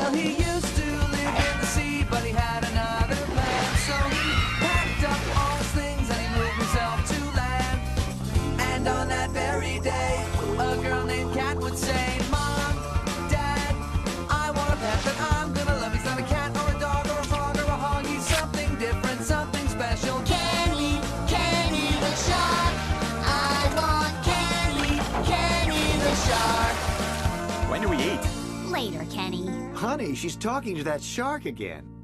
Well, he used to live in the sea, but he had another plan. So he packed up all his things and he moved himself to land. And on that very day, a girl named Cat would say, Mom, Dad, I want a pet that I'm gonna love. He's not a cat or a dog or a frog or a hog. He's something different, something special. Kenny, Kenny the shark. I want Kenny, Kenny the shark. When do we eat? Later, Kenny. Honey, she's talking to that shark again.